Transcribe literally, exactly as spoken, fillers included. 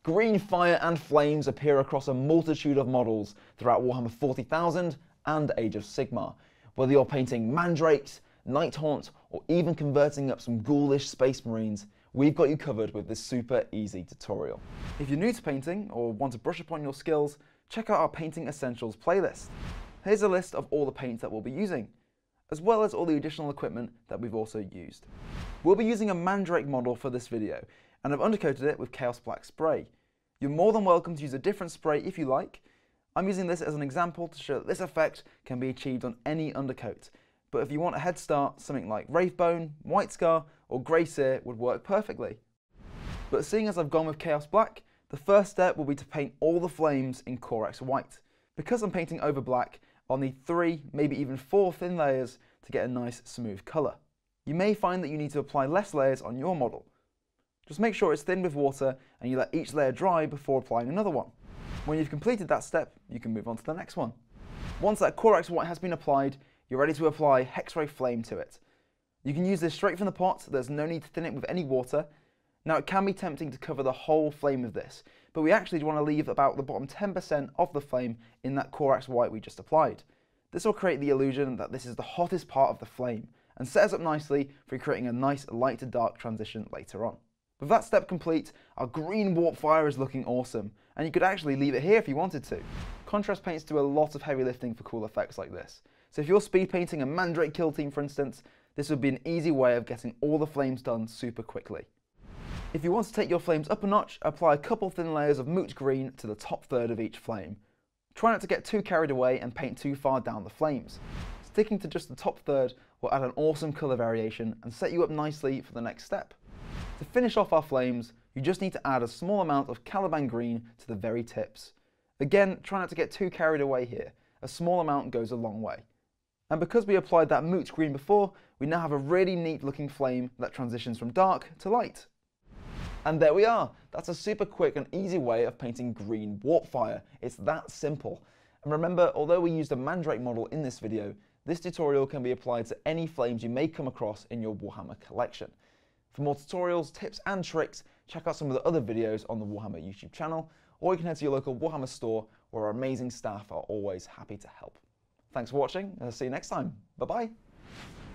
Green fire and flames appear across a multitude of models throughout Warhammer forty thousand and Age of Sigmar. Whether you're painting Mandrakes, Nighthaunt, or even converting up some ghoulish space marines, we've got you covered with this super easy tutorial. If you're new to painting or want to brush up on your skills, check out our Painting Essentials playlist. Here's a list of all the paints that we'll be using, as well as all the additional equipment that we've also used. We'll be using a Mandrake model for this video, and I've undercoated it with Chaos Black spray. You're more than welcome to use a different spray if you like. I'm using this as an example to show that this effect can be achieved on any undercoat, but if you want a head start, something like Wraithbone, White Scar, or Grey Seer would work perfectly. But seeing as I've gone with Chaos Black, the first step will be to paint all the flames in Corax White. Because I'm painting over black, I'll need three, maybe even four thin layers to get a nice smooth colour. You may find that you need to apply less layers on your model. Just make sure it's thin with water and you let each layer dry before applying another one. When you've completed that step, you can move on to the next one. Once that Corax White has been applied, you're ready to apply Hexwraith Flame to it. You can use this straight from the pot, there's no need to thin it with any water. Now it can be tempting to cover the whole flame with this, but we actually want to leave about the bottom ten percent of the flame in that Corax White we just applied. This will create the illusion that this is the hottest part of the flame, and set us up nicely for creating a nice light to dark transition later on. With that step complete, our green Warpfire is looking awesome, and you could actually leave it here if you wanted to. Contrast paints do a lot of heavy lifting for cool effects like this, so if you're speed painting a Mandrake kill team for instance, this would be an easy way of getting all the flames done super quickly. If you want to take your flames up a notch, apply a couple thin layers of Moot Green to the top third of each flame. Try not to get too carried away and paint too far down the flames. Sticking to just the top third will add an awesome colour variation and set you up nicely for the next step. To finish off our flames, you just need to add a small amount of Caliban Green to the very tips. Again, try not to get too carried away here. A small amount goes a long way. And because we applied that Moot Green before, we now have a really neat looking flame that transitions from dark to light. And there we are. That's a super quick and easy way of painting green Warpfire. It's that simple. And remember, although we used a Mandrake model in this video, this tutorial can be applied to any flames you may come across in your Warhammer collection. For more tutorials, tips and tricks, check out some of the other videos on the Warhammer YouTube channel, or you can head to your local Warhammer store where our amazing staff are always happy to help. Thanks for watching, and I'll see you next time. Bye bye.